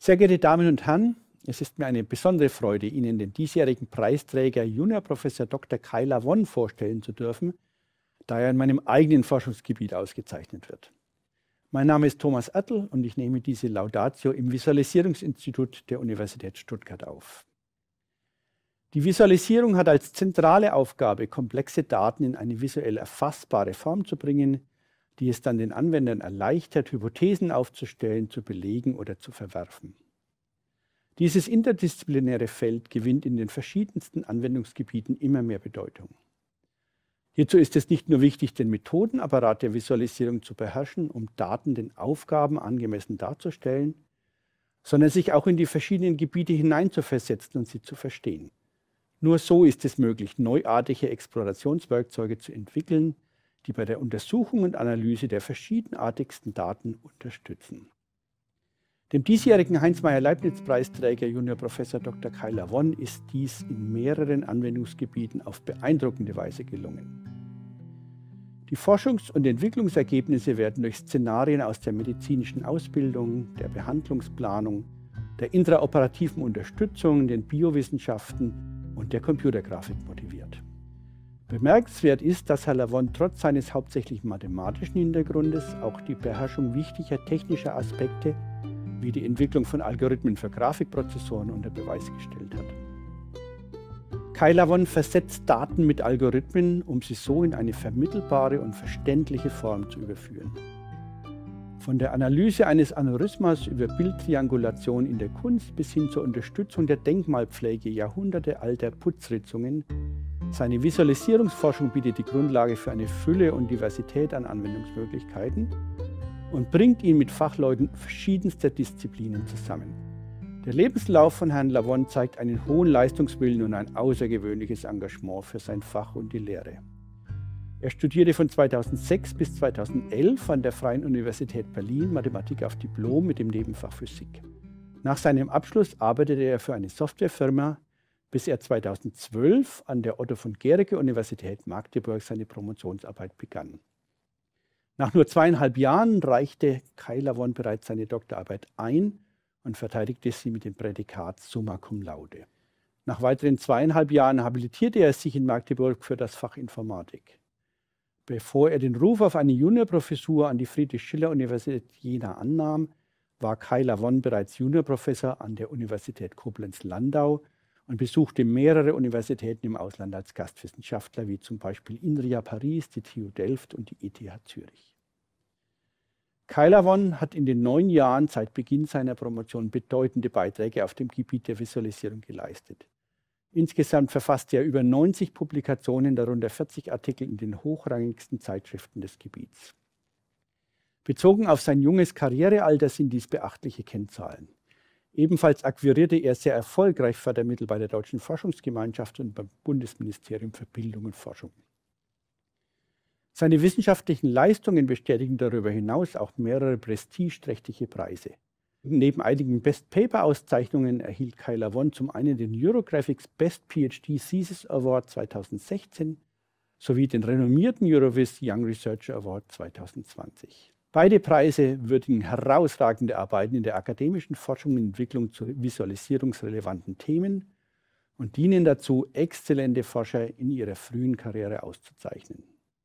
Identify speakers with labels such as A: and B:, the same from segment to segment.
A: Sehr geehrte Damen und Herren, es ist mir eine besondere Freude, Ihnen den diesjährigen Preisträger Juniorprofessor Dr. Kai Lavon vorstellen zu dürfen, da er in meinem eigenen Forschungsgebiet ausgezeichnet wird. Mein Name ist Thomas Ertl und ich nehme diese Laudatio im Visualisierungsinstitut der Universität Stuttgart auf. Die Visualisierung hat als zentrale Aufgabe, komplexe Daten in eine visuell erfassbare Form zu bringen, die es dann den Anwendern erleichtert, Hypothesen aufzustellen, zu belegen oder zu verwerfen. Dieses interdisziplinäre Feld gewinnt in den verschiedensten Anwendungsgebieten immer mehr Bedeutung. Hierzu ist es nicht nur wichtig, den Methodenapparat der Visualisierung zu beherrschen, um Daten den Aufgaben angemessen darzustellen, sondern sich auch in die verschiedenen Gebiete hineinzuversetzen und sie zu verstehen. Nur so ist es möglich, neuartige Explorationswerkzeuge zu entwickeln, die bei der Untersuchung und Analyse der verschiedenartigsten Daten unterstützen. Dem diesjährigen Heinz-Meyer-Leibniz-Preisträger Juniorprofessor Dr. Kai Lavon ist dies in mehreren Anwendungsgebieten auf beeindruckende Weise gelungen. Die Forschungs- und Entwicklungsergebnisse werden durch Szenarien aus der medizinischen Ausbildung, der Behandlungsplanung, der intraoperativen Unterstützung, den Biowissenschaften und der Computergrafik motiviert. Bemerkenswert ist, dass Herr Lavon trotz seines hauptsächlich mathematischen Hintergrundes auch die Beherrschung wichtiger technischer Aspekte wie die Entwicklung von Algorithmen für Grafikprozessoren unter Beweis gestellt hat. Kai Lavon versetzt Daten mit Algorithmen, um sie so in eine vermittelbare und verständliche Form zu überführen. Von der Analyse eines Aneurysmas über Bildtriangulation in der Kunst bis hin zur Unterstützung der Denkmalpflege jahrhundertealter Putzritzungen. Seine Visualisierungsforschung bietet die Grundlage für eine Fülle und Diversität an Anwendungsmöglichkeiten und bringt ihn mit Fachleuten verschiedenster Disziplinen zusammen. Der Lebenslauf von Herrn Lavon zeigt einen hohen Leistungswillen und ein außergewöhnliches Engagement für sein Fach und die Lehre. Er studierte von 2006 bis 2011 an der Freien Universität Berlin Mathematik auf Diplom mit dem Nebenfach Physik. Nach seinem Abschluss arbeitete er für eine Softwarefirma, bis er 2012 an der Otto von Guericke Universität Magdeburg seine Promotionsarbeit begann. Nach nur 2,5 Jahren reichte Kai Lavon bereits seine Doktorarbeit ein und verteidigte sie mit dem Prädikat Summa Cum Laude. Nach weiteren 2,5 Jahren habilitierte er sich in Magdeburg für das Fach Informatik. Bevor er den Ruf auf eine Juniorprofessur an die Friedrich-Schiller-Universität Jena annahm, war Kai Lavon bereits Juniorprofessor an der Universität Koblenz-Landau und besuchte mehrere Universitäten im Ausland als Gastwissenschaftler, wie zum Beispiel INRIA Paris, die TU Delft und die ETH Zürich. Kai Lavon hat in den 9 Jahren seit Beginn seiner Promotion bedeutende Beiträge auf dem Gebiet der Visualisierung geleistet. Insgesamt verfasste er über 90 Publikationen, darunter 40 Artikel in den hochrangigsten Zeitschriften des Gebiets. Bezogen auf sein junges Karrierealter sind dies beachtliche Kennzahlen. Ebenfalls akquirierte er sehr erfolgreich Fördermittel bei der Deutschen Forschungsgemeinschaft und beim Bundesministerium für Bildung und Forschung. Seine wissenschaftlichen Leistungen bestätigen darüber hinaus auch mehrere prestigeträchtige Preise. Neben einigen Best-Paper-Auszeichnungen erhielt Kai Lavon zum einen den Eurographics Best PhD Thesis Award 2016 sowie den renommierten Eurovis Young Researcher Award 2020. Beide Preise würdigen herausragende Arbeiten in der akademischen Forschung und Entwicklung zu visualisierungsrelevanten Themen und dienen dazu, exzellente Forscher in ihrer frühen Karriere auszuzeichnen.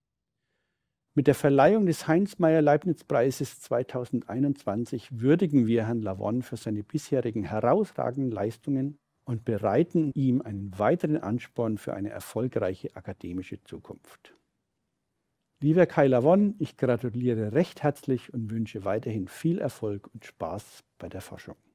A: Mit der Verleihung des Heinz-Meyer-Leibniz-Preises 2021 würdigen wir Herrn Lavon für seine bisherigen herausragenden Leistungen und bereiten ihm einen weiteren Ansporn für eine erfolgreiche akademische Zukunft. Lieber Kai Lavon, ich gratuliere recht herzlich und wünsche weiterhin viel Erfolg und Spaß bei der Forschung.